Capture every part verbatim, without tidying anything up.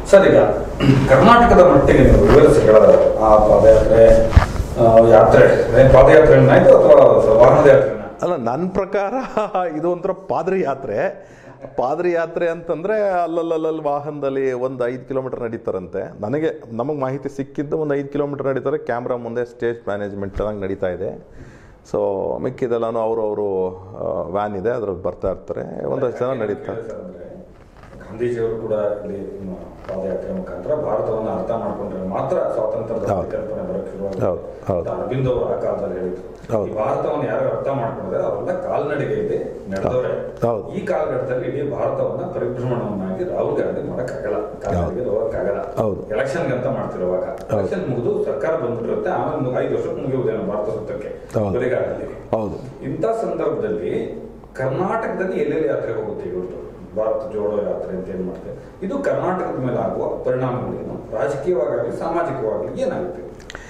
Sir, ಈಗ ಕರ್ನಾಟಕದ ಮಟ್ಟಿಗೆ ನೀವು ವಿವರಿಸಿ ಹೇಳೋದಾದ್ರೆ ಆ ಪಾದಯಾತ್ರೆ ಯಾತ್ರೆ ಪಾದಯಾತ್ರೆ ಆಯ್ತು ಅಥವಾ ವಾಹನದ ಯಾತ್ರೆ? ಅಲ್ಲ, ನನ್ನ ಪ್ರಕಾರ ಇದು ಒಂಥರ ಪಾದಯಾತ್ರೆ. ಪಾದಯಾತ್ರೆ ಅಂತಂದರೆ ಅಲ್ಲಲ್ಲಲ್ಲಿ ವಾಹನದಲ್ಲಿ ಒಂದು ಐದು ಕಿಲೋಮೀಟರ್ ನಡೀತಾರಂತೆ. ನನಗೆ ನಮಗೆ ಮಾಹಿತಿ ಸಿಕ್ಕಿದ್ದು ಒಂದು ಐದು ಕಿಲೋಮೀಟರ್ ನಡೀತಾರೆ. ಕ್ಯಾಮ್ರಾ ಮುಂದೆ ಸ್ಟೇಜ್ ಮ್ಯಾನೇಜ್ಮೆಂಟ್ ಚೆನ್ನಾಗಿ ನಡೀತಾ ಇದೆ. ಸೊ ಮಿಕ್ಕಿದೆಲ್ಲನೂ ಅವರು ಅವರು ವ್ಯಾನ್ ಇದೆ, ಅದ್ರಲ್ಲಿ ಬರ್ತಾ ಇರ್ತಾರೆ. ಒಂದಷ್ಟು ಜನ ನಡೀತಾರೆ. ಗಾಂಧೀಜಿಯವರು ಕೂಡ ಇಲ್ಲಿ ಪಾದಯಾತ್ರೆ ಮುಖಾಂತರ ಭಾರತವನ್ನು ಅರ್ಥ ಮಾಡ್ಕೊಂಡ್ರೆ ಮಾತ್ರ ಸ್ವಾತಂತ್ರ್ಯದ ಕಲ್ಪನೆ ಬರೋಕ್ಕೆ ಶುರುವಾಗುತ್ತೆ. ಅರವಿಂದ್ ಅವರು ಆ ಕಾಲದಲ್ಲಿ ಹೇಳಿದ್ರು, ಈ ಭಾರತವನ್ನು ಯಾರು ಅರ್ಥ ಮಾಡ್ಕೊಂಡ್ರೆ ಅವರೆಲ್ಲ ಕಾಲ್ನಡಿಗೆಯಲ್ಲಿ ನಡೆದವರೇ. ಈ ಕಾಲಘಟ್ಟದಲ್ಲಿ ಇಡೀ ಭಾರತವನ್ನ ಪರಿಭ್ರಮಣವನ್ನಾಗಿ ರಾಹುಲ್ ಗಾಂಧಿ ಮಾಡಕ್ಕಾಗಲ್ಲ, ಕಾಲ್ನಡಿಗೆ ಹೋಗಕ್ಕಾಗಲ್ಲ. ಎಲೆಕ್ಷನ್ ಅಂತ ಮಾಡ್ತಿರುವಾಗ ಎಲೆಕ್ಷನ್ ಮುಗಿದು ಸರ್ಕಾರ ಬಂದ್ಬಿಟ್ಟಿರುತ್ತೆ, ಆಮೇಲೆ ಐದು ವರ್ಷಕ್ಕೆ ಮುಗಿಯುವುದೇನೋ ಭಾರತ ಸುತ್ತಕ್ಕೆ ಬರಿಗಾಲದಲ್ಲಿ. ಇಂಥ ಸಂದರ್ಭದಲ್ಲಿ ಕರ್ನಾಟಕದಲ್ಲಿ ಎಲ್ಲೆಲ್ಲಿ ಯಾತ್ರೆ ಹೋಗುತ್ತೆ ಇವತ್ತು ಭಾರತ ಜೋಡೋ ಯಾತ್ರೆ ಅಂತ ಏನ್ ಮಾಡ್ತೇವೆ, ಇದು ಕರ್ನಾಟಕದ ಮೇಲೆ ಆಗುವ ಪರಿಣಾಮಗಳೇನು, ರಾಜಕೀಯವಾಗಲಿ ಸಾಮಾಜಿಕವಾಗಲಿ ಏನಾಗುತ್ತೆ?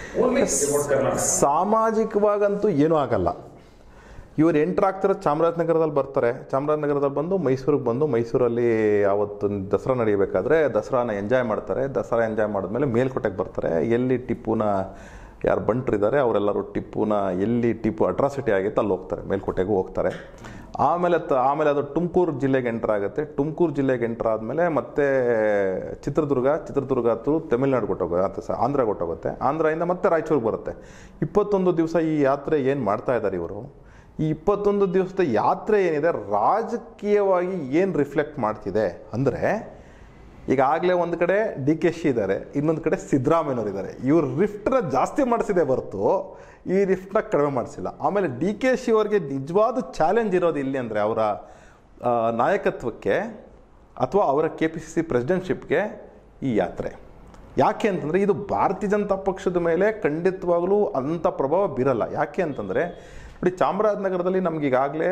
ಸಾಮಾಜಿಕವಾಗಂತೂ ಏನೂ ಆಗಲ್ಲ. ಇವರು ಎಂಟ್ರಾಗ್ತಾರೆ, ಚಾಮರಾಜನಗರದಲ್ಲಿ ಬರ್ತಾರೆ. ಚಾಮರಾಜನಗರದಲ್ಲಿ ಬಂದು ಮೈಸೂರಿಗೆ ಬಂದು ಮೈಸೂರಲ್ಲಿ ಅವತ್ತು ದಸರಾ ನಡೆಯಬೇಕಾದ್ರೆ ದಸರಾನ ಎಂಜಾಯ್ ಮಾಡ್ತಾರೆ. ದಸರಾ ಎಂಜಾಯ್ ಮಾಡಿದ್ಮೇಲೆ ಮೇಲ್ಕೋಟೆಗೆ ಬರ್ತಾರೆ. ಎಲ್ಲಿ ಟಿಪ್ಪುನ ಯಾರು ಬಂಟ್ರಿದ್ದಾರೆ ಅವರೆಲ್ಲರೂ ಟಿಪ್ಪುನ ಎಲ್ಲಿ ಟಿಪ್ಪು ಅಟ್ರಾಸಿಟಿ ಆಗಿತ್ತು ಅಲ್ಲಿ ಹೋಗ್ತಾರೆ, ಮೇಲ್ಕೋಟೆಗೂ ಹೋಗ್ತಾರೆ. ಆಮೇಲೆ ತ ಆಮೇಲೆ ಅದು ತುಮಕೂರು ಜಿಲ್ಲೆಗೆ ಎಂಟರ್ ಆಗುತ್ತೆ. ತುಮಕೂರು ಜಿಲ್ಲೆಗೆ ಎಂಟರ್ ಆದಮೇಲೆ ಮತ್ತೆ ಚಿತ್ರದುರ್ಗ ಚಿತ್ರದುರ್ಗ ಹತ್ತು ತಮಿಳ್ನಾಡು ಕೊಟ್ಟೋಗುತ್ತೆ, ಆಂಧ್ರ ಕೊಟ್ಟೋಗುತ್ತೆ. ಆಂಧ್ರದಿಂದ ಮತ್ತೆ ರಾಯಚೂರಿಗೆ ಬರುತ್ತೆ. ಇಪ್ಪತ್ತೊಂದು ದಿವಸ ಈ ಯಾತ್ರೆ ಏನು ಮಾಡ್ತಾ ಇದ್ದಾರೆ ಇವರು, ಈ ಇಪ್ಪತ್ತೊಂದು ದಿವಸದ ಯಾತ್ರೆ ಏನಿದೆ ರಾಜಕೀಯವಾಗಿ ಏನು ರಿಫ್ಲೆಕ್ಟ್ ಮಾಡ್ತಿದೆ ಅಂದರೆ, ಈಗಾಗಲೇ ಒಂದು ಕಡೆ ಡಿ ಕೆ ಶಿ ಇದ್ದಾರೆ, ಇನ್ನೊಂದು ಕಡೆ ಸಿದ್ದರಾಮಯ್ಯನವರು ಇದ್ದಾರೆ. ಇವರು ರಿಫ್ಟ್ನ ಜಾಸ್ತಿ ಮಾಡಿಸಿದೆ ಹೊರತು ಈ ರಿಫ್ಟ್ನ ಕಡಿಮೆ ಮಾಡಿಸಿಲ್ಲ. ಆಮೇಲೆ ಡಿ ಕೆ ಶಿ ಅವರಿಗೆ ನಿಜವಾದ ಚಾಲೆಂಜ್ ಇರೋದು ಇಲ್ಲಿ ಅಂದರೆ ಅವರ ನಾಯಕತ್ವಕ್ಕೆ ಅಥವಾ ಅವರ ಕೆ ಪಿ ಸಿ ಸಿ ಪ್ರೆಸಿಡೆಂಟ್ಶಿಪ್ಗೆ ಈ ಯಾತ್ರೆ. ಯಾಕೆ ಅಂತಂದರೆ ಇದು ಭಾರತೀಯ ಜನತಾ ಪಕ್ಷದ ಮೇಲೆ ಖಂಡಿತವಾಗಲೂ ಅಂಥ ಪ್ರಭಾವ ಬೀರಲ್ಲ. ಯಾಕೆ ಅಂತಂದರೆ ನೋಡಿ, ಚಾಮರಾಜನಗರದಲ್ಲಿ ನಮಗೀಗಾಗಲೇ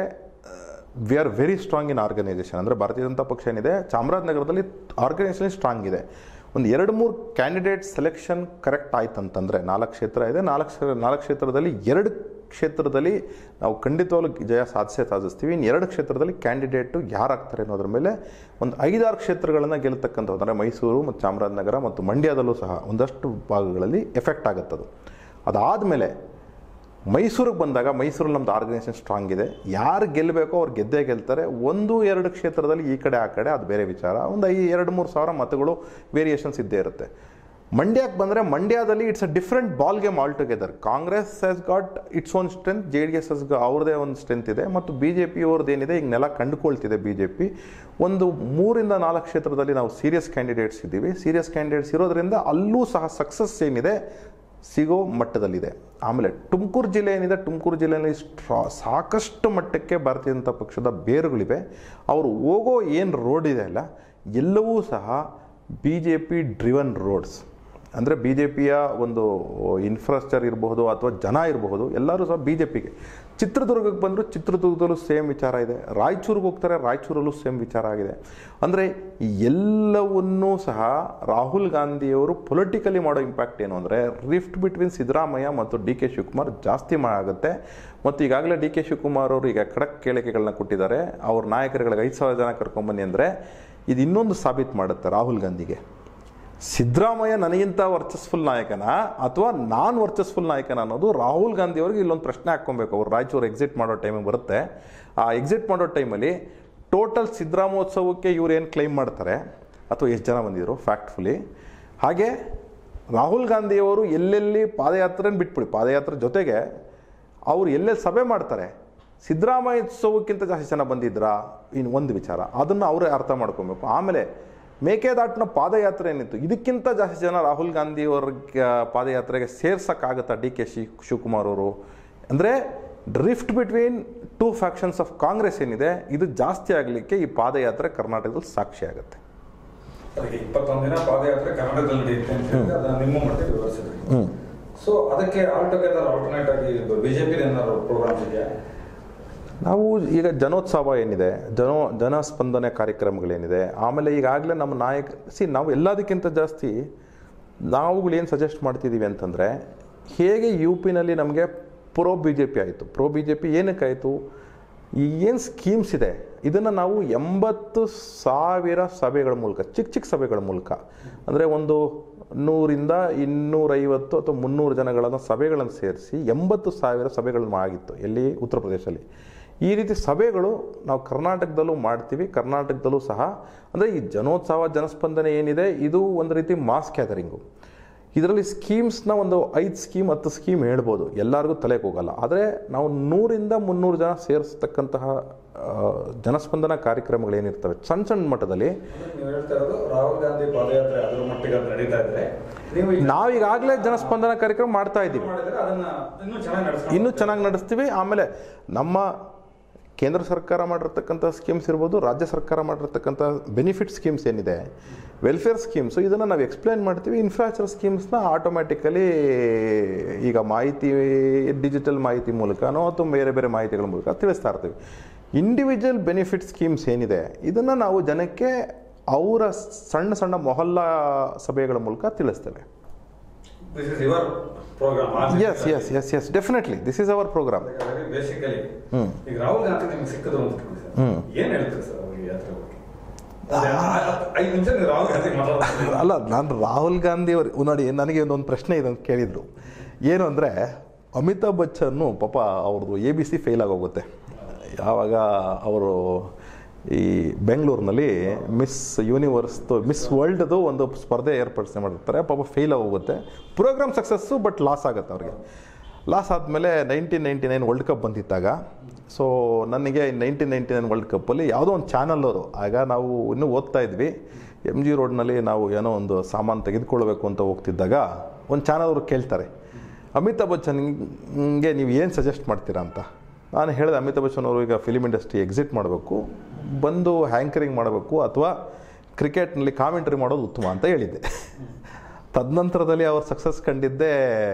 we are very strong in organisation. ಅಂದರೆ ಭಾರತೀಯ ಜನತಾ ಪಕ್ಷ ಏನಿದೆ ಚಾಮರಾಜನಗರದಲ್ಲಿ ಆರ್ಗನೈಸೇಷನ್ ಸ್ಟ್ರಾಂಗ್ ಇದೆ. ಒಂದು ಎರಡು ಮೂರು ಕ್ಯಾಂಡಿಡೇಟ್ ಸೆಲೆಕ್ಷನ್ ಕರೆಕ್ಟ್ ಆಯ್ತು ಅಂತಂದರೆ, ನಾಲ್ಕು ಕ್ಷೇತ್ರ ಇದೆ, ನಾಲ್ಕು ನಾಲ್ಕು ಕ್ಷೇತ್ರದಲ್ಲಿ ಎರಡು ಕ್ಷೇತ್ರದಲ್ಲಿ ನಾವು ಖಂಡಿತವಾಗ್ಲೂ ಜಯ ಸಾಧಿಸೇ ಸಾಧಿಸ್ತೀವಿ. ಇನ್ನು ಎರಡು ಕ್ಷೇತ್ರದಲ್ಲಿ ಕ್ಯಾಂಡಿಡೇಟು ಯಾರಾಗ್ತಾರೆ ಅನ್ನೋದ್ರ ಮೇಲೆ ಒಂದು ಐದಾರು ಕ್ಷೇತ್ರಗಳನ್ನು ಗೆಲ್ತಕ್ಕಂಥದ್ದು. ಅಂದರೆ ಮೈಸೂರು ಮತ್ತು ಚಾಮರಾಜನಗರ ಮತ್ತು ಮಂಡ್ಯದಲ್ಲೂ ಸಹ ಒಂದಷ್ಟು ಭಾಗಗಳಲ್ಲಿ ಎಫೆಕ್ಟ್ ಆಗುತ್ತದು. ಅದಾದಮೇಲೆ ಮೈಸೂರಿಗೆ ಬಂದಾಗ ಮೈಸೂರಲ್ಲಿ ನಮ್ಮದು ಆರ್ಗನೈಸೇಷನ್ ಸ್ಟ್ರಾಂಗ್ ಇದೆ. ಯಾರು ಗೆಲ್ಲಬೇಕೋ ಅವ್ರು ಗೆದ್ದೇ ಗೆಲ್ತಾರೆ. ಒಂದು ಎರಡು ಕ್ಷೇತ್ರದಲ್ಲಿ ಈ ಕಡೆ ಆ ಕಡೆ ಅದು ಬೇರೆ ವಿಚಾರ. ಒಂದು ಐ ಎರಡು ಮೂರು ಸಾವಿರ ಮತಗಳು ವೇರಿಯೇಷನ್ಸ್ ಇದ್ದೇ ಇರುತ್ತೆ. ಮಂಡ್ಯಕ್ಕೆ ಬಂದರೆ ಮಂಡ್ಯದಲ್ಲಿ it's a different ball game all together. Congress has got its own strength, J D S has ಅವ್ರದ್ದೇ ಒಂದು ಸ್ಟ್ರೆಂತ್ ಇದೆ, ಮತ್ತು ಬಿ ಜೆ ಪಿ ಅವ್ರದ್ದು ಏನಿದೆ ಈಗ ನೆಲ ಕಂಡುಕೊಳ್ತಿದೆ ಬಿ ಜೆ ಪಿ. ಒಂದು ಮೂರಿಂದ ನಾಲ್ಕು ಕ್ಷೇತ್ರದಲ್ಲಿ ನಾವು ಸೀರಿಯಸ್ ಕ್ಯಾಂಡಿಡೇಟ್ಸ್ ಇದ್ದೀವಿ. ಸೀರಿಯಸ್ ಕ್ಯಾಂಡಿಡೇಟ್ಸ್ ಇರೋದ್ರಿಂದ ಅಲ್ಲೂ ಸಹ ಸಕ್ಸಸ್ ಏನಿದೆ ಸಿಗೋ ಮಟ್ಟದಲ್ಲಿದೆ. ಆಮೇಲೆ ತುಮಕೂರು ಜಿಲ್ಲೆ ಏನಿದೆ, ತುಮಕೂರು ಜಿಲ್ಲೆಯಲ್ಲಿ ಸ್ಟ್ರಾ ಸಾಕಷ್ಟು ಮಟ್ಟಕ್ಕೆ ಭಾರತೀಯ ಜನತಾ ಪಕ್ಷದ ಬೇರುಗಳಿವೆ. ಅವರು ಹೋಗೋ ಏನು ರೋಡ್ ಇದೆ ಅಲ್ಲ, ಎಲ್ಲವೂ ಸಹ B J P driven roads. ಅಂದರೆ ಬಿ ಜೆ ಪಿಯ ಒಂದು ಇನ್ಫ್ರಾಸ್ಟ್ರಕ್ಚರ್ ಇರಬಹುದು ಅಥವಾ ಜನ ಇರಬಹುದು, ಎಲ್ಲರೂ ಸಹ ಬಿ ಜೆ ಪಿಗೆ. ಚಿತ್ರದುರ್ಗಕ್ಕೆ ಬಂದರೂ ಚಿತ್ರದುರ್ಗದಲ್ಲೂ ಸೇಮ್ ವಿಚಾರ ಇದೆ. ರಾಯಚೂರಿಗೆ ಹೋಗ್ತಾರೆ, ರಾಯಚೂರಲ್ಲೂ ಸೇಮ್ ವಿಚಾರ ಆಗಿದೆ. ಅಂದರೆ ಎಲ್ಲವನ್ನೂ ಸಹ ರಾಹುಲ್ ಗಾಂಧಿಯವರು ಪೊಲಿಟಿಕಲಿ ಮಾಡೋ ಇಂಪ್ಯಾಕ್ಟ್ ಏನು ಅಂದರೆ, ರಿಫ್ಟ್ ಬಿಟ್ವೀನ್ ಸಿದ್ದರಾಮಯ್ಯ ಮತ್ತು ಡಿ ಕೆ ಶಿವಕುಮಾರ್ ಜಾಸ್ತಿ ಆಗುತ್ತೆ. ಮತ್ತು ಈಗಾಗಲೇ ಡಿ ಕೆ ಶಿವಕುಮಾರ್ ಅವರು ಈಗ ಖಡಕ್ ಹೇಳಿಕೆಗಳನ್ನ ಕೊಟ್ಟಿದ್ದಾರೆ. ಅವ್ರ ನಾಯಕರುಗಳಿಗೆ ಐದು ಸಾವಿರ ಜನ ಕರ್ಕೊಂಬನ್ನಿ ಅಂದರೆ ಇದು ಇನ್ನೊಂದು ಸಾಬೀತು ಮಾಡುತ್ತೆ ರಾಹುಲ್ ಗಾಂಧಿಗೆ, ಸಿದ್ದರಾಮಯ್ಯ ನನಗಿಂತ ವರ್ಚಸ್ಫುಲ್ ನಾಯಕನ ಅಥವಾ ನಾನ್ ವರ್ಚಸ್ಫುಲ್ ನಾಯಕನ ಅನ್ನೋದು ರಾಹುಲ್ ಗಾಂಧಿ ಅವ್ರಿಗೆ ಇಲ್ಲೊಂದು ಪ್ರಶ್ನೆ ಹಾಕ್ಕೊಬೇಕು. ಅವರು ರಾಯಚೂರು ಎಕ್ಸಿಟ್ ಮಾಡೋ ಟೈಮಿಗೆ ಬರುತ್ತೆ. ಆ ಎಕ್ಸಿಟ್ ಮಾಡೋ ಟೈಮಲ್ಲಿ ಟೋಟಲ್ ಸಿದ್ದರಾಮೋತ್ಸವಕ್ಕೆ ಇವ್ರು ಏನು ಕ್ಲೈಮ್ ಮಾಡ್ತಾರೆ ಅಥವಾ ಎಷ್ಟು ಜನ ಬಂದಿದ್ರು ಫ್ಯಾಕ್ಟ್ಫುಲಿ, ಹಾಗೆ ರಾಹುಲ್ ಗಾಂಧಿಯವರು ಎಲ್ಲೆಲ್ಲಿ ಪಾದಯಾತ್ರೆನ ಬಿಟ್ಬಿಡಿ, ಪಾದಯಾತ್ರೆ ಜೊತೆಗೆ ಅವರು ಎಲ್ಲೆಲ್ಲಿ ಸಭೆ ಮಾಡ್ತಾರೆ, ಸಿದ್ದರಾಮಯ್ಯ ಉತ್ಸವಕ್ಕಿಂತ ಜಾಸ್ತಿ ಜನ ಬಂದಿದ್ರಾ ಇನ್ನು ಒಂದು ವಿಚಾರ, ಅದನ್ನು ಅವರೇ ಅರ್ಥ ಮಾಡ್ಕೊಬೇಕು. ಆಮೇಲೆ ಮೇಕೆದಾಟಿನ ಪಾದಯಾತ್ರೆ ಏನಿತ್ತು, ಇದಕ್ಕಿಂತ ಜಾಸ್ತಿ ಜನ ರಾಹುಲ್ ಗಾಂಧಿಯವ್ರಿಗೆ ಪಾದಯಾತ್ರೆಗೆ ಸೇರ್ಸೋಕ್ಕಾಗುತ್ತಾ ಡಿ ಕೆ ಶಿ ಶಿವಕುಮಾರ್ ಅವರು? ಅಂದರೆ drift between two factions of Congress ಏನಿದೆ ಇದು ಜಾಸ್ತಿ ಆಗಲಿಕ್ಕೆ ಈ ಪಾದಯಾತ್ರೆ ಕರ್ನಾಟಕದಲ್ಲಿ ಸಾಕ್ಷಿ ಆಗುತ್ತೆ. ಇಪ್ಪತ್ತೊಂದು ದಿನ ಪಾದಯಾತ್ರೆ ಕರ್ನಾಟಕದಲ್ಲಿ ನಡೆಯುತ್ತೆ ಅಂತ ಹೇಳಿ ಅದನ್ನ ನಿಮ್ಮ ಮಟ್ಟಿಗೆ ವಿವರಿಸಿದ್ರಿ. ಸೊ ಅದಕ್ಕೆ ಆಲ್ ಟುಗೆದರ್ ಆಲ್ಟರ್ನೇಟ್ ಆಗಿ ಬಿಜೆಪಿ ಏನಾದ್ರು ಪ್ರೋಗ್ರಾಮ್ಸ್ ಇದೆಯಾ? ನಾವು ಈಗ ಜನೋತ್ಸವ ಏನಿದೆ, ಜನೋ ಜನಸ್ಪಂದನೆ ಕಾರ್ಯಕ್ರಮಗಳೇನಿದೆ, ಆಮೇಲೆ ಈಗಾಗಲೇ ನಮ್ಮ ನಾಯಕ ಸಿ ನಾವು ಎಲ್ಲದಕ್ಕಿಂತ ಜಾಸ್ತಿ ನಾವುಗಳೇನು ಸಜೆಸ್ಟ್ ಮಾಡ್ತಿದ್ದೀವಿ ಅಂತಂದರೆ, ಹೇಗೆ ಯು ಪಿನಲ್ಲಿ ನಮಗೆ ಪ್ರೋ ಬಿ ಜೆ ಪಿ ಆಯಿತು, ಪ್ರೋ ಬಿ ಜೆ ಪಿ ಏನಕ್ಕಾಯಿತು, ಈ ಏನು ಸ್ಕೀಮ್ಸ್ ಇದೆ ಇದನ್ನು ನಾವು ಎಂಬತ್ತು ಸಾವಿರ ಸಭೆಗಳ ಮೂಲಕ ಚಿಕ್ಕ ಚಿಕ್ಕ ಸಭೆಗಳ ಮೂಲಕ ಅಂದರೆ ಒಂದು ನೂರಿಂದ ಇನ್ನೂರೈವತ್ತು ಅಥವಾ ಮುನ್ನೂರು ಜನಗಳನ್ನು ಸಭೆಗಳನ್ನು ಸೇರಿಸಿ ಎಂಬತ್ತು ಸಾವಿರ ಸಭೆಗಳನ್ನು ಆಗಿತ್ತು ಎಲ್ಲಿ ಉತ್ತರ ಪ್ರದೇಶದಲ್ಲಿ. ಈ ರೀತಿ ಸಭೆಗಳು ನಾವು ಕರ್ನಾಟಕದಲ್ಲೂ ಮಾಡ್ತೀವಿ. ಕರ್ನಾಟಕದಲ್ಲೂ ಸಹ ಅಂದರೆ ಈ ಜನೋತ್ಸವ ಜನಸ್ಪಂದನೆ ಏನಿದೆ ಇದು ಒಂದು ರೀತಿ ಮಾಸ್ ಗ್ಯಾದರಿಂಗು. ಇದರಲ್ಲಿ ಸ್ಕೀಮ್ಸ್ನ ಒಂದು ಐದು ಸ್ಕೀಮ್ ಹತ್ತು ಸ್ಕೀಮ್ ಹೇಳ್ಬೋದು, ಎಲ್ಲರಿಗೂ ತಲೆಗೆ ಹೋಗಲ್ಲ. ಆದರೆ ನಾವು ನೂರಿಂದ ಮುನ್ನೂರು ಜನ ಸೇರಿಸ್ತಕ್ಕಂತಹ ಜನಸ್ಪಂದನ ಕಾರ್ಯಕ್ರಮಗಳೇನಿರ್ತವೆ ಸಣ್ಣ ಸಣ್ಣ ಮಟ್ಟದಲ್ಲಿ, ರಾಹುಲ್ ಗಾಂಧಿ ಪಾದಯಾತ್ರೆ ಅದರ ಮಟ್ಟಿಗೆ ನಡೀತಾ ಇದ್ರೆ ನಾವೀಗಾಗಲೇ ಜನಸ್ಪಂದನ ಕಾರ್ಯಕ್ರಮ ಮಾಡ್ತಾ ಇದ್ದೀವಿ, ಇನ್ನೂ ಚೆನ್ನಾಗಿ ನಡೆಸ್ತೀವಿ. ಆಮೇಲೆ ನಮ್ಮ ಕೇಂದ್ರ ಸರ್ಕಾರ ಮಾಡಿರ್ತಕ್ಕಂಥ ಸ್ಕೀಮ್ಸ್ ಇರ್ಬೋದು, ರಾಜ್ಯ ಸರ್ಕಾರ ಮಾಡಿರ್ತಕ್ಕಂಥ ಬೆನಿಫಿಟ್ ಸ್ಕೀಮ್ಸ್ ಏನಿದೆ, ವೆಲ್ಫೇರ್ ಸ್ಕೀಮ್ಸು, ಇದನ್ನು ನಾವು ಎಕ್ಸ್ಪ್ಲೈನ್ ಮಾಡ್ತೀವಿ. ಇನ್ಫ್ರಾಸ್ಟ್ರಕ್ಚರ್ ಸ್ಕೀಮ್ಸ್ನ ಆಟೋಮ್ಯಾಟಿಕಲಿ ಈಗ ಮಾಹಿತಿ ಡಿಜಿಟಲ್ ಮಾಹಿತಿ ಮೂಲಕನೋ ಅಥವಾ ಬೇರೆ ಬೇರೆ ಮಾಹಿತಿಗಳ ಮೂಲಕ ತಿಳಿಸ್ತಾ ಇರ್ತೀವಿ. ಇಂಡಿವಿಜುವಲ್ ಬೆನಿಫಿಟ್ ಸ್ಕೀಮ್ಸ್ ಏನಿದೆ ಇದನ್ನು ನಾವು ಜನಕ್ಕೆ ಅವರ ಸಣ್ಣ ಸಣ್ಣ ಮೊಹಲ್ಲಾ ಸಭೆಗಳ ಮೂಲಕ ತಿಳಿಸ್ತೇವೆ. This is your program. Yes, yes, yes, yes, definitely. This is our program. Basically, ಈಗ ರಾಹುಲ್ ಗಾಂಧಿ ನಿಮಗೆ ಸಿಕ್ಕಿದ್ರು ಅಂತ ಏನು ಹೇಳ್ತೀರಿ ಸರ್ ಅವ್ರಿಗೆ ಯಾತ್ರೆ ಬಗ್ಗೆ? ಐದು ನಿಮಿಷ ರಾಹುಲ್ ಗಾಂಧಿ ಮಾತಾಡ್ತಾರೆ. ಅಲ್ಲ, ನಾನು ರಾಹುಲ್ ಗಾಂಧಿ ಅವರು ನೋಡಿ ನನಗೆ ಒಂದೊಂದು ಪ್ರಶ್ನೆ ಇದೆ ಅಂತ ಕೇಳಿದರು. ಏನು ಅಂದರೆ ಅಮಿತಾಬ್ ಬಚ್ಚನ್ನು ಪಾಪ ಅವ್ರದ್ದು ಎ ಬಿ ಸಿ ಫೇಲ್ ಆಗೋಗುತ್ತೆ. ಯಾವಾಗ ಅವರು ಈ ಬೆಂಗಳೂರಿನಲ್ಲಿ ಮಿಸ್ ಯೂನಿವರ್ಸ್ದು ಮಿಸ್ ವರ್ಲ್ಡ್ದು ಒಂದು ಸ್ಪರ್ಧೆ ಏರ್ಪಡಿಸಿ ಮಾಡಿರ್ತಾರೆ. ಪಾಪ ಫೇಲ್ ಆಗೋಗುತ್ತೆ. ಪ್ರೋಗ್ರಾಮ್ ಸಕ್ಸಸ್ಸು, ಬಟ್ ಲಾಸ್ ಆಗುತ್ತೆ ಅವ್ರಿಗೆ. ಲಾಸ್ ಆದಮೇಲೆ nineteen ninety nine world cup ಬಂದಿದ್ದಾಗ, ಸೊ ನನಗೆ ನೈನ್ಟೀನ್ ನೈಂಟಿ ನೈನ್ ವರ್ಲ್ಡ್ ಕಪ್ಪಲ್ಲಿ ಯಾವುದೋ ಒಂದು ಚಾನಲ್ಲವರು, ಆಗ ನಾವು ಇನ್ನೂ ಓದ್ತಾ ಇದ್ವಿ, ಎಮ್ ಜಿ ರೋಡ್ನಲ್ಲಿ ನಾವು ಏನೋ ಒಂದು ಸಾಮಾನು ತೆಗೆದುಕೊಳ್ಬೇಕು ಅಂತ ಹೋಗ್ತಿದ್ದಾಗ ಒಂದು ಚಾನಲ್ ಅವರು ಕೇಳ್ತಾರೆ, ಅಮಿತಾಬ್ ಬಚ್ಚನ್ಗೆ ನೀವು ಏನು ಸಜೆಸ್ಟ್ ಮಾಡ್ತೀರಾ ಅಂತ. ನಾನು ಹೇಳಿದೆ, ಅಮಿತಾಬ್ ಬಚ್ಚನ್ ಅವರು ಈಗ ಫಿಲಿಮ್ ಇಂಡಸ್ಟ್ರಿ ಎಕ್ಸಿಟ್ ಮಾಡಬೇಕು, ಬಂದು ಹ್ಯಾಂಕರಿಂಗ್ ಮಾಡಬೇಕು ಅಥವಾ ಕ್ರಿಕೆಟ್ನಲ್ಲಿ ಕಾಮೆಂಟ್ರಿ ಮಾಡೋದು ಉತ್ತಮ ಅಂತ ಹೇಳಿದ್ದೆ. ತದನಂತರದಲ್ಲಿ ಅವ್ರು ಸಕ್ಸಸ್ ಕಂಡಿದ್ದೇ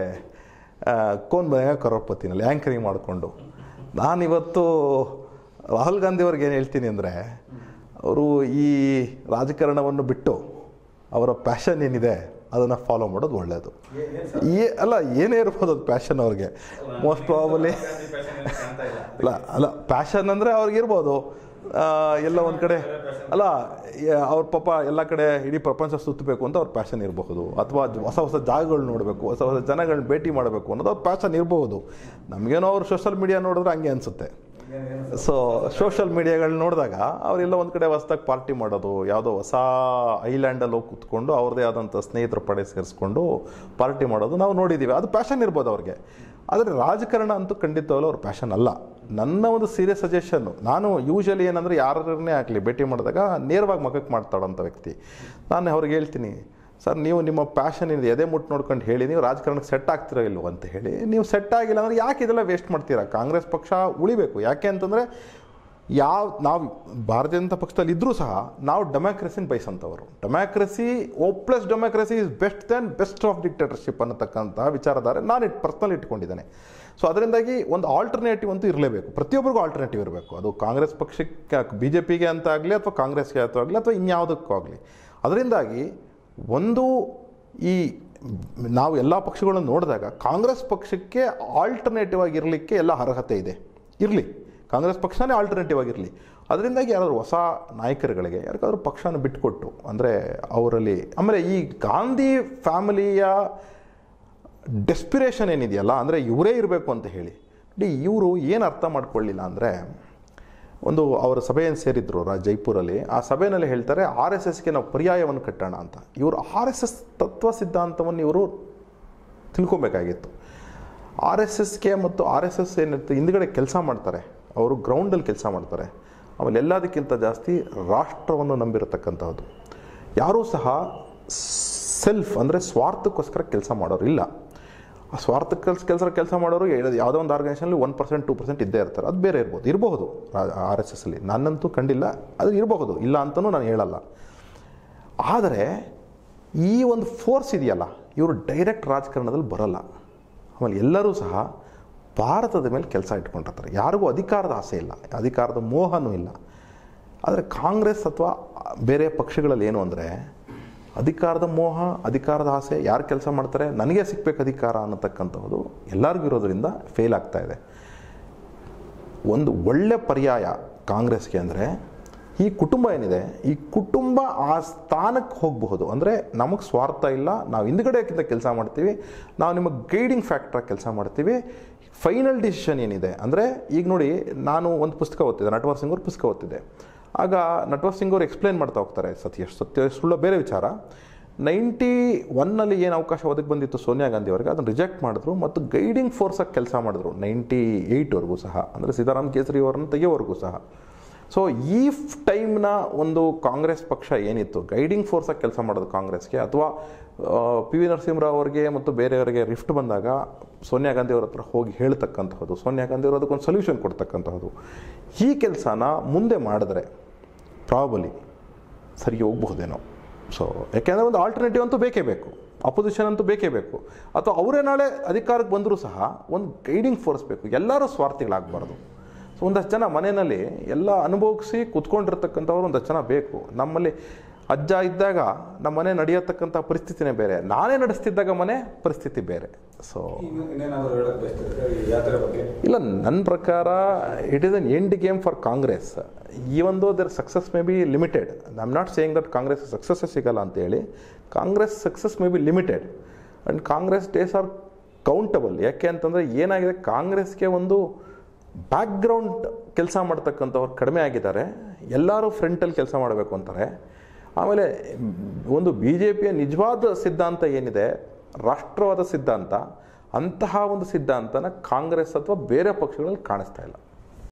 ಕೋನ್ ಬನೇಗಾ ಕರೋಡ್ಪತಿನಲ್ಲಿ ಹ್ಯಾಂಕರಿಂಗ್ ಮಾಡಿಕೊಂಡು. ನಾನಿವತ್ತು ರಾಹುಲ್ ಗಾಂಧಿ ಅವ್ರಿಗೆ ಏನು ಹೇಳ್ತೀನಿ ಅಂದರೆ, ಅವರು ಈ ರಾಜಕಾರಣವನ್ನು ಬಿಟ್ಟು ಅವರ ಪ್ಯಾಷನ್ ಏನಿದೆ ಅದನ್ನು ಫಾಲೋ ಮಾಡೋದು ಒಳ್ಳೆಯದು. ಏ ಅಲ್ಲ ಏನೇ ಇರ್ಬೋದು ಅದು ಪ್ಯಾಷನ್ ಅವ್ರಿಗೆ. ಮೋಸ್ಟ್ ಪ್ರಾಬಲಿ ಅಲ್ಲ ಅಲ್ಲ ಪ್ಯಾಷನ್ ಅಂದರೆ ಅವ್ರಿಗೆ ಇರ್ಬೋದು ಎಲ್ಲ ಒಂದು ಕಡೆ, ಅಲ್ಲ ಅವ್ರ ಪಾಪ ಎಲ್ಲ ಕಡೆ ಇಡೀ ಪ್ರಪಂಚ ಸುತ್ತಬೇಕು ಅಂತ ಅವ್ರ ಪ್ಯಾಷನ್ ಇರಬಹುದು, ಅಥವಾ ಹೊಸ ಹೊಸ ಜಾಗಗಳು ನೋಡಬೇಕು, ಹೊಸ ಹೊಸ ಜನಗಳನ್ನ ಭೇಟಿ ಮಾಡಬೇಕು ಅನ್ನೋದು ಅವ್ರ ಪ್ಯಾಷನ್ ಇರಬಹುದು. ನಮಗೇನೋ ಅವ್ರು ಸೋಷಲ್ ಮೀಡಿಯಾ ನೋಡಿದ್ರೆ ಹಂಗೆ ಅನಿಸುತ್ತೆ. ಸೊ ಸೋಷಲ್ ಮೀಡಿಯಾಗಳು ನೋಡಿದಾಗ ಅವರೆಲ್ಲ ಒಂದು ಕಡೆ ಹೊಸದಾಗಿ ಪಾರ್ಟಿ ಮಾಡೋದು, ಯಾವುದೋ ಹೊಸ ಐಲ್ಯಾಂಡಲ್ಲಿ ಹೋಗಿ ಕೂತ್ಕೊಂಡು ಅವ್ರದ್ದೇ ಆದಂಥ ಸ್ನೇಹಿತರ ಪಡೆ ಸೇರಿಸ್ಕೊಂಡು ಪಾರ್ಟಿ ಮಾಡೋದು ನಾವು ನೋಡಿದ್ದೀವಿ. ಅದು ಪ್ಯಾಷನ್ ಇರ್ಬೋದು ಅವ್ರಿಗೆ. ಆದರೆ ರಾಜಕಾರಣ ಅಂತೂ ಖಂಡಿತವಲ್ಲ ಅವ್ರ ಪ್ಯಾಷನ್ ಅಲ್ಲ. ನನ್ನ ಒಂದು ಸೀರಿಯಸ್ ಸಜೆಷನ್ನು, ನಾನು ಯೂಶ್ವಲಿ ಏನಂದರೆ ಯಾರನ್ನೇ ಆಗಲಿ ಭೇಟಿ ಮಾಡಿದಾಗ ನೇರವಾಗಿ ಮಗಕ್ಕೆ ಮಾತಾಡೋಂಥ ವ್ಯಕ್ತಿ. ನಾನು ಅವ್ರಿಗೆ ಹೇಳ್ತೀನಿ, ಸರ್ ನೀವು ನಿಮ್ಮ ಪ್ಯಾಷನ್ ಏನಿದೆ ಎದೆ ಮುಟ್ಟು ನೋಡ್ಕೊಂಡು ಹೇಳಿ, ನೀವು ರಾಜಕಾರಣಕ್ಕೆ ಸೆಟ್ ಆಗ್ತಿರೋ ಇಲ್ವೋ ಅಂತ ಹೇಳಿ. ನೀವು ಸೆಟ್ ಆಗಿಲ್ಲ ಅಂದರೆ ಯಾಕೆ ಇದೆಲ್ಲ ವೇಸ್ಟ್ ಮಾಡ್ತೀರಾ? ಕಾಂಗ್ರೆಸ್ ಪಕ್ಷ ಉಳಿಬೇಕು. ಯಾಕೆ ಅಂತಂದರೆ ಯಾವ ನಾವು ಭಾರತೀಯ ಜನತಾ ಪಕ್ಷದಲ್ಲಿ ಇದ್ದರೂ ಸಹ ನಾವು ಡೆಮಾಕ್ರಸಿನ ಬಯಸಂಥವರು. ಡೆಮಾಕ್ರಸಿ ಓಪ್ಲೆಸ್ democracy is best than best of dictatorship ಅನ್ನತಕ್ಕಂಥ ವಿಚಾರಧಾರೆ ನಾನು ಇಟ್ಟು ಪರ್ಸ್ನಲ್ ಇಟ್ಕೊಂಡಿದ್ದೇನೆ. ಸೊ ಅದರಿಂದಾಗಿ ಒಂದು ಆಲ್ಟರ್ನೇಟಿವ್ ಅಂತೂ ಇರಲೇಬೇಕು. ಪ್ರತಿಯೊಬ್ಬರಿಗೂ ಆಲ್ಟರ್ನೇಟಿವ್ ಇರಬೇಕು. ಅದು ಕಾಂಗ್ರೆಸ್ ಪಕ್ಷಕ್ಕೆ, ಬಿ ಜೆ ಪಿಗೆ ಅಂತ ಆಗಲಿ ಅಥವಾ ಕಾಂಗ್ರೆಸ್ಗೆ ಅಥವಾ ಆಗಲಿ ಅಥವಾ ಇನ್ಯಾವುದಕ್ಕೂ ಆಗಲಿ. ಅದರಿಂದಾಗಿ ಒಂದು ಈ ನಾವು ಎಲ್ಲ ಪಕ್ಷಗಳನ್ನು ನೋಡಿದಾಗ ಕಾಂಗ್ರೆಸ್ ಪಕ್ಷಕ್ಕೆ ಆಲ್ಟರ್ನೇಟಿವ್ ಆಗಿರಲಿಕ್ಕೆ ಎಲ್ಲ ಅರ್ಹತೆ ಇದೆ. ಇರಲಿ, ಕಾಂಗ್ರೆಸ್ ಪಕ್ಷನೇ ಆಲ್ಟರ್ನೇಟಿವ್ ಆಗಿರಲಿ. ಅದರಿಂದಾಗಿ ಯಾರಾದರೂ ಹೊಸ ನಾಯಕರುಗಳಿಗೆ ಯಾರಿಗಾದ್ರೂ ಪಕ್ಷನ ಬಿಟ್ಟುಕೊಟ್ಟು, ಅಂದರೆ ಅವರಲ್ಲಿ ಆಮೇಲೆ ಈ ಗಾಂಧಿ ಫ್ಯಾಮಿಲಿಯ ಡೆಸ್ಪಿರೇಷನ್ ಏನಿದೆಯಲ್ಲ, ಅಂದರೆ ಇವರೇ ಇರಬೇಕು ಅಂತ ಹೇಳಿ, ಡಿ ಇವರು ಏನು ಅರ್ಥ ಮಾಡ್ಕೊಳ್ಳಿಲ್ಲ ಅಂದರೆ, ಒಂದು ಅವರ ಸಭೆಯನ್ನು ಸೇರಿದ್ರು ರಾ ಜೈಪುರಲ್ಲಿ. ಆ ಸಭೆಯಲ್ಲಿ ಹೇಳ್ತಾರೆ ಆರ್ ಎಸ್ ಎಸ್ಗೆ ನಾವು ಪರ್ಯಾಯವನ್ನು ಕಟ್ಟೋಣ ಅಂತ. ಇವರು ಆರ್ ಎಸ್ ಎಸ್ ತತ್ವ ಸಿದ್ಧಾಂತವನ್ನು ಇವರು ತಿಳ್ಕೊಬೇಕಾಗಿತ್ತು. ಆರ್ ಎಸ್ ಎಸ್ಗೆ ಮತ್ತು ಆರ್ ಎಸ್ ಎಸ್ ಏನಿರುತ್ತೆ ಹಿಂದ್ಗಡೆ ಕೆಲಸ ಮಾಡ್ತಾರೆ, ಅವರು ಗ್ರೌಂಡಲ್ಲಿ ಕೆಲಸ ಮಾಡ್ತಾರೆ. ಆಮೇಲೆ ಎಲ್ಲದಕ್ಕಿಂತ ಜಾಸ್ತಿ ರಾಷ್ಟ್ರವನ್ನು ನಂಬಿರತಕ್ಕಂಥದ್ದು. ಯಾರೂ ಸಹ ಸೆಲ್ಫ್ ಅಂದರೆ ಸ್ವಾರ್ಥಕ್ಕೋಸ್ಕರ ಕೆಲಸ ಮಾಡೋರು ಇಲ್ಲ. ಆ ಸ್ವಾರ್ಥ ಕೆಲಸ ಕೆಲಸ ಕೆಲಸ ಮಾಡೋರು ಯಾವುದೋ ಒಂದು ಆರ್ಗನೈಸೇಷನಲ್ಲಿ ಒನ್ ಪರ್ಸೆಂಟ್ ಟೂ ಪರ್ಸೆಂಟ್ ಇದ್ದೇ ಇರ್ತಾರೆ. ಅದು ಬೇರೆ ಇರ್ಬೋದು ಇರಬಹುದು ಆರ್ ಎಸ್ ಎಸ್ಸಲ್ಲಿ, ನನ್ನಂತೂ ಕಂಡಿಲ್ಲ. ಅದು ಇರಬಹುದು, ಇಲ್ಲ ಅಂತಲೂ ನಾನು ಹೇಳಲ್ಲ. ಆದರೆ ಈ ಒಂದು ಫೋರ್ಸ್ ಇದೆಯಲ್ಲ, ಇವರು ಡೈರೆಕ್ಟ್ ರಾಜಕಾರಣದಲ್ಲಿ ಬರೋಲ್ಲ. ಆಮೇಲೆ ಎಲ್ಲರೂ ಸಹ ಭಾರತದ ಮೇಲೆ ಕೆಲಸ ಇಟ್ಕೊಂಡಿರ್ತಾರೆ. ಯಾರಿಗೂ ಅಧಿಕಾರದ ಆಸೆ ಇಲ್ಲ, ಅಧಿಕಾರದ ಮೋಹನೂ ಇಲ್ಲ. ಆದರೆ ಕಾಂಗ್ರೆಸ್ ಅಥವಾ ಬೇರೆ ಪಕ್ಷಗಳಲ್ಲಿ ಏನು ಅಂದರೆ ಅಧಿಕಾರದ ಮೋಹ, ಅಧಿಕಾರದ ಆಸೆ, ಯಾರು ಕೆಲಸ ಮಾಡ್ತಾರೆ ನನಗೆ ಸಿಗ್ಬೇಕು ಅಧಿಕಾರ ಅನ್ನತಕ್ಕಂಥದ್ದು ಎಲ್ಲರಿಗೂ ಇರೋದರಿಂದ ಫೇಲ್ ಆಗ್ತಾ ಇದೆ. ಒಂದು ಒಳ್ಳೆ ಪರ್ಯಾಯ ಕಾಂಗ್ರೆಸ್ಗೆ ಅಂದರೆ ಈ ಕುಟುಂಬ ಏನಿದೆ, ಈ ಕುಟುಂಬ ಆ ಸ್ಥಾನಕ್ಕೆ ಹೋಗಬಹುದು. ಅಂದರೆ ನಮಗೆ ಸ್ವಾರ್ಥ ಇಲ್ಲ, ನಾವು ಹಿಂದ್ಗಡೆಯಿಂದ ಕೆಲಸ ಮಾಡ್ತೀವಿ, ನಾವು ನಿಮಗೆ ಗೈಡಿಂಗ್ ಫ್ಯಾಕ್ಟ್ರಾಗಿ ಕೆಲಸ ಮಾಡ್ತೀವಿ. ಫೈನಲ್ ಡಿಸಿಷನ್ ಏನಿದೆ ಅಂದರೆ, ಈಗ ನೋಡಿ, ನಾನು ಒಂದು ಪುಸ್ತಕ ಓದ್ತಿದ್ದೆ, ನಟವರ್ ಸಿಂಗ್ ಅವ್ರ ಪುಸ್ತಕ ಓದ್ತಿದ್ದೆ. ಆಗ ನಟವರ್ ಸಿಂಗ್ ಅವರು ಎಕ್ಸ್ಪ್ಲೇನ್ ಮಾಡ್ತಾ ಹೋಗ್ತಾರೆ, ಸತ್ಯ ಸತ್ಯ ಸುಳ್ಳ ಬೇರೆ ವಿಚಾರ. ನೈಂಟಿ ಒನ್ನಲ್ಲಿ ಏನು ಅವಕಾಶ ಒದಗಿ ಬಂದಿತ್ತು ಸೋನಿಯಾ ಗಾಂಧಿ ಅವರಿಗೆ, ಅದನ್ನು ರಿಜೆಕ್ಟ್ ಮಾಡಿದ್ರು ಮತ್ತು ಗೈಡಿಂಗ್ ಫೋರ್ಸಾಗಿ ಕೆಲಸ ಮಾಡಿದ್ರು ನೈಂಟಿ ಏಯ್ಟ್ವರೆಗೂ ಸಹ, ಅಂದರೆ ಸೀತಾರಾಮ್ ಕೇಸರಿ ಅವರನ್ನು ತೆಗೆಯೋವರೆಗೂ ಸಹ. ಸೊ ಈ ಟೈಮ್ನ ಒಂದು ಕಾಂಗ್ರೆಸ್ ಪಕ್ಷ ಏನಿತ್ತು, ಗೈಡಿಂಗ್ ಫೋರ್ಸಾಗಿ ಕೆಲಸ ಮಾಡೋದು ಕಾಂಗ್ರೆಸ್ಗೆ, ಅಥವಾ ಪಿ ವಿ ನರಸಿಂಹರಾವ್ ಅವರಿಗೆ ಮತ್ತು ಬೇರೆಯವರಿಗೆ ರಿಫ್ಟ್ ಬಂದಾಗ ಸೋನಿಯಾ ಗಾಂಧಿ ಅವ್ರ ಹತ್ರ ಹೋಗಿ ಹೇಳ್ತಕ್ಕಂಥದ್ದು, ಸೋನಿಯಾ ಗಾಂಧಿ ಅವರು ಅದಕ್ಕೊಂದು ಸೊಲ್ಯೂಷನ್ ಕೊಡ್ತಕ್ಕಂಥದ್ದು, ಈ ಕೆಲಸನ ಮುಂದೆ ಮಾಡಿದ್ರೆ ಪ್ರಾಬಲಿ ಸರಿ ಹೋಗ್ಬಹುದೇನೋ. ಸೊ ಯಾಕೆಂದರೆ ಒಂದು ಆಲ್ಟರ್ನೇಟಿವ್ ಅಂತೂ ಬೇಕೇ ಬೇಕು, ಅಪೋಸಿಷನ್ ಅಂತೂ ಬೇಕೇ ಬೇಕು. ಅಥವಾ ಅವರೇ ನಾಳೆ ಅಧಿಕಾರಕ್ಕೆ ಬಂದರೂ ಸಹ ಒಂದು ಗೈಡಿಂಗ್ ಫೋರ್ಸ್ ಬೇಕು, ಎಲ್ಲರೂ ಸ್ವಾರ್ಥಿಗಳಾಗಬಾರ್ದು. ಸೊ ಒಂದಷ್ಟು ಜನ ಮನೆಯಲ್ಲಿ ಎಲ್ಲ ಅನುಭವಿಸಿ ಕೂತ್ಕೊಂಡಿರ್ತಕ್ಕಂಥವ್ರು ಒಂದಷ್ಟು ಜನ ಬೇಕು. ನಮ್ಮಲ್ಲಿ ಅಜ್ಜ ಇದ್ದಾಗ ನಮ್ಮ ಮನೆ ನಡೆಯತಕ್ಕಂಥ ಪರಿಸ್ಥಿತಿನೇ ಬೇರೆ, ನಾನೇ ನಡೆಸ್ತಿದ್ದಾಗ ಮನೆ ಪರಿಸ್ಥಿತಿ ಬೇರೆ. ಸೊ ಇಲ್ಲ, ನನ್ನ ಪ್ರಕಾರ it is an end game for Congress. Even though their success may be limited, I am not saying that Congress ಸಕ್ಸಸ್ಸೇ ಸಿಗಲ್ಲ ಅಂತೇಳಿ. Congress success may be limited and Congress days are countable. ಯಾಕೆ ಅಂತಂದರೆ ಏನಾಗಿದೆ, ಕಾಂಗ್ರೆಸ್ಗೆ ಒಂದು ಬ್ಯಾಕ್ಗ್ರೌಂಡ್ ಕೆಲಸ ಮಾಡ್ತಕ್ಕಂಥವ್ರು ಕಡಿಮೆ ಆಗಿದ್ದಾರೆ, ಎಲ್ಲರೂ ಫ್ರಂಟಲ್ಲಿ ಕೆಲಸ ಮಾಡಬೇಕು ಅಂತಾರೆ. ಆಮೇಲೆ ಒಂದು ಬಿ ಜೆ ಪಿಯ ನಿಜವಾದ ಸಿದ್ಧಾಂತ ಏನಿದೆ, ರಾಷ್ಟ್ರವಾದ ಸಿದ್ಧಾಂತ, ಅಂತಹ ಒಂದು ಸಿದ್ಧಾಂತನ ಕಾಂಗ್ರೆಸ್ ಅಥವಾ ಬೇರೆ ಪಕ್ಷಗಳಲ್ಲಿ ಕಾಣಿಸ್ತಾ ಇಲ್ಲ.